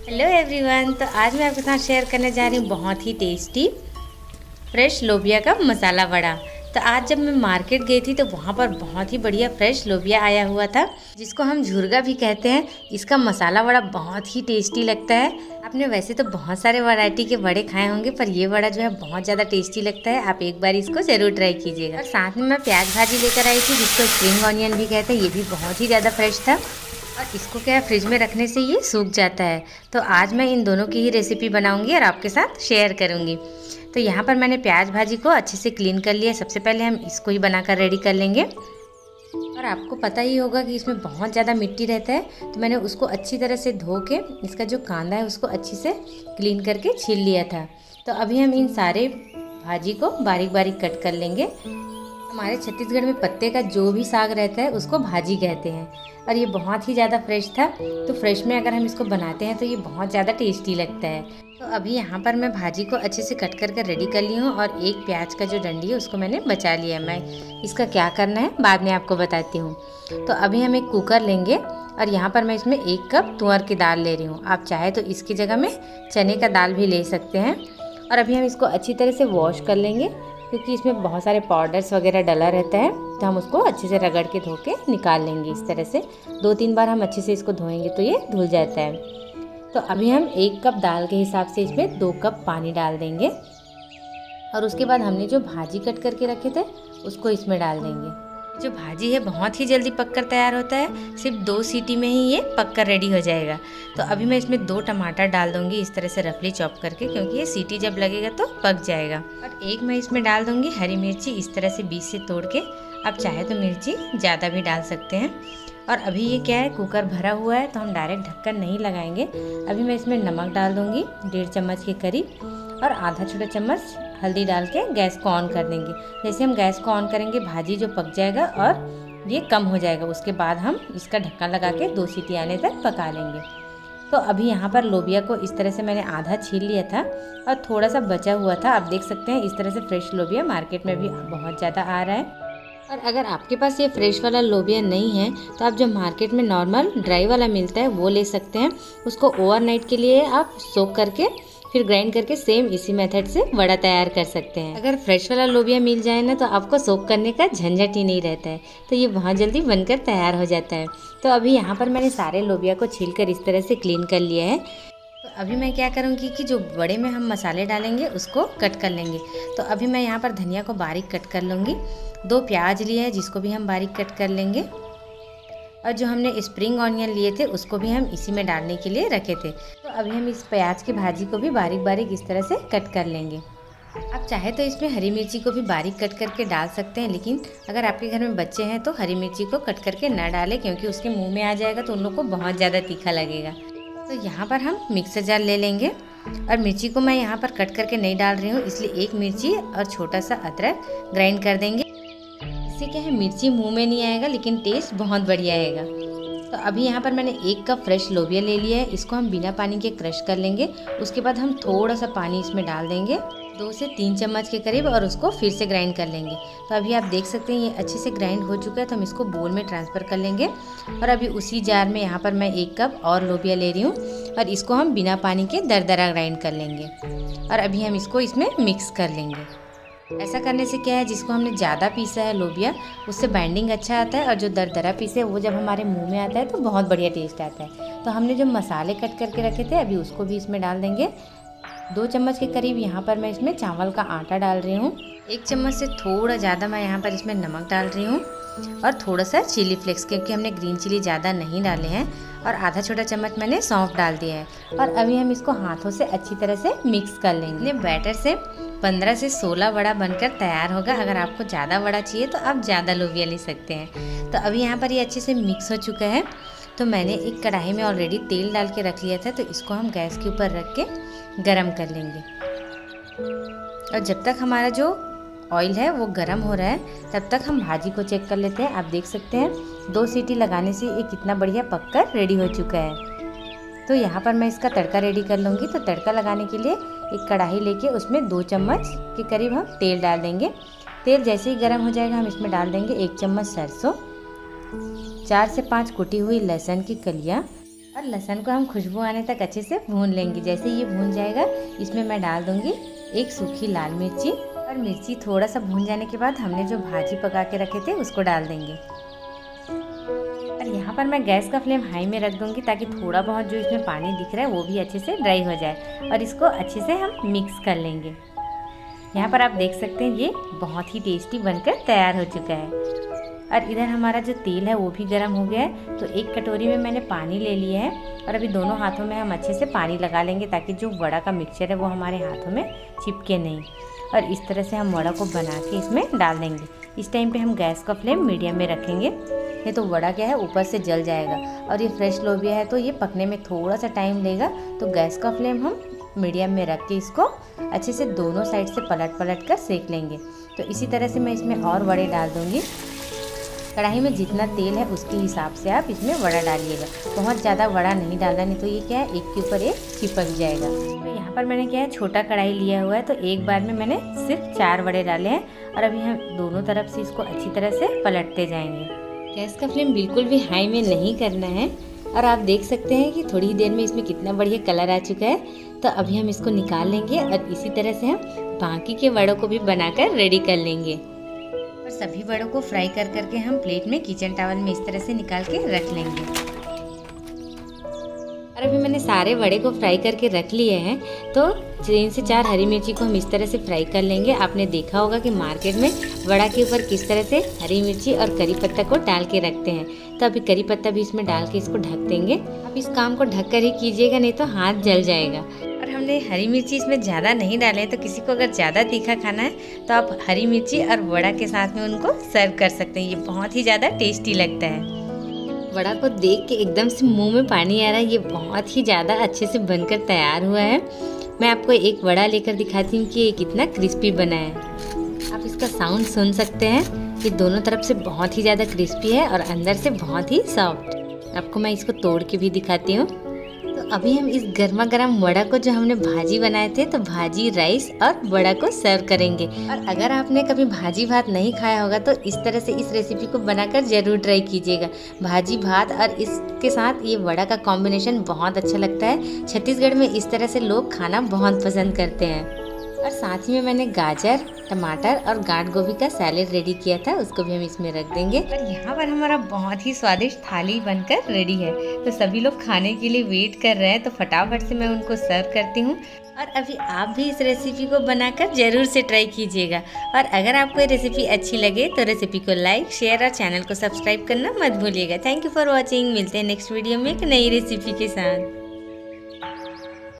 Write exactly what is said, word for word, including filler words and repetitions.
Hello everyone. तो आज मैं आपके साथ शेयर करने जा रही हूँ बहुत ही टेस्टी फ्रेश लोबिया का मसाला वड़ा। तो आज जब मैं मार्केट गई थी तो वहाँ पर बहुत ही बढ़िया फ्रेश लोबिया आया हुआ था, जिसको हम झुरगा भी कहते हैं। इसका मसाला वड़ा बहुत ही टेस्टी लगता है। आपने वैसे तो बहुत सारे वैरायटी के वड़े खाए होंगे, पर ये वड़ा जो है बहुत ज़्यादा टेस्टी लगता है। आप एक बार इसको ज़रूर ट्राई कीजिएगा। और साथ में मैं प्याज भाजी लेकर आई थी, जिसको स्प्रिंग ऑनियन भी कहते हैं। ये भी बहुत ही ज़्यादा फ्रेश था और इसको क्या है, फ्रिज में रखने से ये सूख जाता है। तो आज मैं इन दोनों की ही रेसिपी बनाऊंगी और आपके साथ शेयर करूंगी। तो यहाँ पर मैंने प्याज भाजी को अच्छे से क्लीन कर लिया। सबसे पहले हम इसको ही बनाकर रेडी कर लेंगे। और आपको पता ही होगा कि इसमें बहुत ज़्यादा मिट्टी रहता है, तो मैंने उसको अच्छी तरह से धो के इसका जो कांदा है उसको अच्छी से क्लीन करके छील लिया था। तो अभी हम इन सारे भाजी को बारीक बारीक कट कर लेंगे। हमारे छत्तीसगढ़ में पत्ते का जो भी साग रहता है उसको भाजी कहते हैं, और ये बहुत ही ज़्यादा फ्रेश था। तो फ्रेश में अगर हम इसको बनाते हैं तो ये बहुत ज़्यादा टेस्टी लगता है। तो अभी यहाँ पर मैं भाजी को अच्छे से कट करके रेडी कर ली हूँ, और एक प्याज का जो डंडी है उसको मैंने बचा लिया। मैं इसका क्या करना है बाद में आपको बताती हूँ। तो अभी हम एक कुकर लेंगे और यहाँ पर मैं इसमें एक कप तुअर की दाल ले रही हूँ। आप चाहे तो इसकी जगह में चने का दाल भी ले सकते हैं। और अभी हम इसको अच्छी तरह से वॉश कर लेंगे, क्योंकि इसमें बहुत सारे पाउडर्स वगैरह डला रहता है। तो हम उसको अच्छे से रगड़ के धो के निकाल लेंगे। इस तरह से दो तीन बार हम अच्छे से इसको धोएंगे तो ये धुल जाता है। तो अभी हम एक कप दाल के हिसाब से इसमें दो कप पानी डाल देंगे, और उसके बाद हमने जो भाजी कट करके रखे थे उसको इसमें डाल देंगे। जो भाजी है बहुत ही जल्दी पककर तैयार होता है, सिर्फ दो सीटी में ही ये पककर रेडी हो जाएगा। तो अभी मैं इसमें दो टमाटर डाल दूंगी इस तरह से रफली चॉप करके, क्योंकि ये सीटी जब लगेगा तो पक जाएगा। और एक मैं इसमें डाल दूंगी हरी मिर्ची, इस तरह से बीच से तोड़ के। आप चाहे तो मिर्ची ज़्यादा भी डाल सकते हैं। और अभी ये क्या है, कुकर भरा हुआ है तो हम डायरेक्ट ढक्कन नहीं लगाएंगे। अभी मैं इसमें नमक डाल दूंगी डेढ़ चम्मच के करीब, और आधा छोटा चम्मच हल्दी डाल के गैस को ऑन कर देंगे। जैसे हम गैस को ऑन करेंगे भाजी जो पक जाएगा और ये कम हो जाएगा। उसके बाद हम इसका ढक्कन लगा के दो सीटी आने तक पका लेंगे। तो अभी यहाँ पर लोबिया को इस तरह से मैंने आधा छील लिया था और थोड़ा सा बचा हुआ था। आप देख सकते हैं इस तरह से फ्रेश लोबिया मार्केट में भी बहुत ज़्यादा आ रहा है। और अगर आपके पास ये फ्रेश वाला लोबिया नहीं है तो आप जो मार्केट में नॉर्मल ड्राई वाला मिलता है वो ले सकते हैं। उसको ओवरनाइट के लिए आप सोक करके फिर ग्राइंड करके सेम इसी मेथड से वड़ा तैयार कर सकते हैं। अगर फ्रेश वाला लोबिया मिल जाए ना तो आपको सोक करने का झंझट ही नहीं रहता है, तो ये बहुत जल्दी बनकर तैयार हो जाता है। तो अभी यहाँ पर मैंने सारे लोबिया को छीलकर इस तरह से क्लीन कर लिया है। तो अभी मैं क्या करूँगी कि जो बड़े में हम मसाले डालेंगे उसको कट कर लेंगे। तो अभी मैं यहाँ पर धनिया को बारीक कट कर लूँगी। दो प्याज लिए हैं जिसको भी हम बारीक कट कर लेंगे, और जो हमने स्प्रिंग ऑनियन लिए थे उसको भी हम इसी में डालने के लिए रखे थे। तो अभी हम इस प्याज की भाजी को भी बारीक बारीक इस तरह से कट कर लेंगे। आप चाहे तो इसमें हरी मिर्ची को भी बारीक कट करके डाल सकते हैं, लेकिन अगर आपके घर में बच्चे हैं तो हरी मिर्ची को कट करके ना डालें, क्योंकि उसके मुंह में आ जाएगा तो उन लोग को बहुत ज़्यादा तीखा लगेगा। तो यहाँ पर हम मिक्सर जार ले लेंगे, और मिर्ची को मैं यहाँ पर कट करके नहीं डाल रही हूँ, इसलिए एक मिर्ची और छोटा सा अदरक ग्राइंड कर देंगे। इससे क्या है, मिर्ची मुंह में नहीं आएगा लेकिन टेस्ट बहुत बढ़िया आएगा। तो अभी यहाँ पर मैंने एक कप फ्रेश लोबिया ले लिया है। इसको हम बिना पानी के क्रश कर लेंगे। उसके बाद हम थोड़ा सा पानी इसमें डाल देंगे, दो से तीन चम्मच के करीब, और उसको फिर से ग्राइंड कर लेंगे। तो अभी आप देख सकते हैं ये अच्छे से ग्राइंड हो चुका है। तो हम इसको बोल में ट्रांसफ़र कर लेंगे। और अभी उसी जार में यहाँ पर मैं एक कप और लोबिया ले रही हूँ, और इसको हम बिना पानी के दरदरा ग्राइंड कर लेंगे। और अभी हम इसको इसमें मिक्स कर लेंगे। ऐसा करने से क्या है, जिसको हमने ज़्यादा पीसा है लोबिया उससे बाइंडिंग अच्छा आता है, और जो दरदरा पीसे वो जब हमारे मुंह में आता है तो बहुत बढ़िया टेस्ट आता है। तो हमने जो मसाले कट करके रखे थे अभी उसको भी इसमें डाल देंगे। दो चम्मच के करीब यहाँ पर मैं इसमें चावल का आटा डाल रही हूँ। एक चम्मच से थोड़ा ज़्यादा मैं यहाँ पर इसमें नमक डाल रही हूँ, और थोड़ा सा चिली फ्लेक्स, क्योंकि हमने ग्रीन चिली ज़्यादा नहीं डाले हैं। और आधा छोटा चम्मच मैंने सौंफ डाल दिया है। और अभी हम इसको हाथों से अच्छी तरह से मिक्स कर लेंगे। बैटर से पंद्रह से सोलह वड़ा बनकर तैयार होगा। अगर आपको ज़्यादा वड़ा चाहिए तो आप ज़्यादा लोबिया ले सकते हैं। तो अभी यहाँ पर ये अच्छे से मिक्स हो चुका है। तो मैंने एक कढ़ाई में ऑलरेडी तेल डाल के रख लिया था, तो इसको हम गैस के ऊपर रख के गरम कर लेंगे। और जब तक हमारा जो ऑयल है वो गरम हो रहा है तब तक हम भाजी को चेक कर लेते हैं। आप देख सकते हैं दो सीटी लगाने से ये कितना बढ़िया पककर रेडी हो चुका है। तो यहाँ पर मैं इसका तड़का रेडी कर लूँगी। तो तड़का लगाने के लिए एक कढ़ाई लेके उसमें दो चम्मच के करीब हम तेल डाल देंगे। तेल जैसे ही गर्म हो जाएगा हम इसमें डाल देंगे एक चम्मच सरसों, चार से पाँच कुटी हुई लहसुन की कलियाँ, और लहसुन को हम खुशबू आने तक अच्छे से भून लेंगे। जैसे ये भून जाएगा इसमें मैं डाल दूँगी एक सूखी लाल मिर्ची, और मिर्ची थोड़ा सा भून जाने के बाद हमने जो भाजी पका के रखे थे उसको डाल देंगे। और यहाँ पर मैं गैस का फ्लेम हाई में रख दूँगी ताकि थोड़ा बहुत जो इसमें पानी दिख रहा है वो भी अच्छे से ड्राई हो जाए, और इसको अच्छे से हम मिक्स कर लेंगे। यहाँ पर आप देख सकते हैं ये बहुत ही टेस्टी बनकर तैयार हो चुका है। और इधर हमारा जो तेल है वो भी गर्म हो गया है, तो एक कटोरी में मैंने पानी ले लिया है, और अभी दोनों हाथों में हम अच्छे से पानी लगा लेंगे ताकि जो वड़ा का मिक्सचर है वो हमारे हाथों में चिपके नहीं। और इस तरह से हम वड़ा को बना के इसमें डाल देंगे। इस टाइम पे हम गैस का फ्लेम मीडियम में रखेंगे, नहीं तो वड़ा क्या है ऊपर से जल जाएगा। और ये फ्रेश लोबिया है तो ये पकने में थोड़ा सा टाइम लेगा, तो गैस का फ्लेम हम मीडियम में रख के इसको अच्छे से दोनों साइड से पलट पलट कर सेक लेंगे। तो इसी तरह से मैं इसमें और वड़े डाल दूँगी। कढ़ाई में जितना तेल है उसके हिसाब से आप इसमें वड़ा डालिएगा, बहुत ज़्यादा वड़ा नहीं डालना, नहीं तो ये क्या है एक के ऊपर एक चिपक जाएगा। तो यहाँ पर मैंने क्या है छोटा कढ़ाई लिया हुआ है, तो एक बार में मैंने सिर्फ चार वड़े डाले हैं, और अभी हम दोनों तरफ से इसको अच्छी तरह से पलटते जाएंगे। गैस का फ्लेम बिल्कुल भी हाई में नहीं करना है। और आप देख सकते हैं कि थोड़ी ही देर में इसमें कितना बढ़िया कलर आ चुका है। तो अभी हम इसको निकाल लेंगे, और इसी तरह से हम बाकी के वड़ों को भी बनाकर रेडी कर लेंगे। और सभी वड़ों को फ्राई कर करके हम प्लेट में किचन टॉवल में इस तरह से निकाल के रख लेंगे। और अभी मैंने सारे वड़े को फ्राई करके रख लिए हैं, तो तीन से चार हरी मिर्ची को हम इस तरह से फ्राई कर लेंगे। आपने देखा होगा कि मार्केट में वड़ा के ऊपर किस तरह से हरी मिर्ची और करी पत्ता को डाल के रखते हैं, तो अभी करी पत्ता भी इसमें डाल के इसको ढक देंगे। आप इस काम को ढक कर ही कीजिएगा, नहीं तो हाथ जल जाएगा। और हमने हरी मिर्ची इसमें ज़्यादा नहीं डाले हैं, तो किसी को अगर ज़्यादा तीखा खाना है तो आप हरी मिर्ची और वड़ा के साथ में उनको सर्व कर सकते हैं। ये बहुत ही ज़्यादा टेस्टी लगता है। वड़ा को देख के एकदम से मुंह में पानी आ रहा है, ये बहुत ही ज़्यादा अच्छे से बनकर तैयार हुआ है। मैं आपको एक वड़ा लेकर दिखाती हूँ कि ये कितना क्रिस्पी बना है। आप इसका साउंड सुन सकते हैं, ये दोनों तरफ से बहुत ही ज़्यादा क्रिस्पी है और अंदर से बहुत ही सॉफ्ट। आपको मैं इसको तोड़ के भी दिखाती हूँ। तो अभी हम इस गर्मा गर्म वड़ा को जो हमने भाजी बनाए थे, तो भाजी राइस और वड़ा को सर्व करेंगे। और अगर आपने कभी भाजी भात नहीं खाया होगा तो इस तरह से इस रेसिपी को बनाकर ज़रूर ट्राई कीजिएगा। भाजी भात और इसके साथ ये वड़ा का कॉम्बिनेशन बहुत अच्छा लगता है। छत्तीसगढ़ में इस तरह से लोग खाना बहुत पसंद करते हैं। और साथ ही में मैंने गाजर, टमाटर और गांठ गोभी का सैलेड रेडी किया था, उसको भी हम इसमें रख देंगे। और यहाँ पर हमारा बहुत ही स्वादिष्ट थाली बनकर रेडी है। तो सभी लोग खाने के लिए वेट कर रहे हैं, तो फटाफट से मैं उनको सर्व करती हूँ। और अभी आप भी इस रेसिपी को बनाकर ज़रूर से ट्राई कीजिएगा। और अगर आपको ये रेसिपी अच्छी लगे तो रेसिपी को लाइक, शेयर और चैनल को सब्सक्राइब करना मत भूलिएगा। Thank you for watching. मिलते हैं नेक्स्ट वीडियो में एक नई रेसिपी के साथ।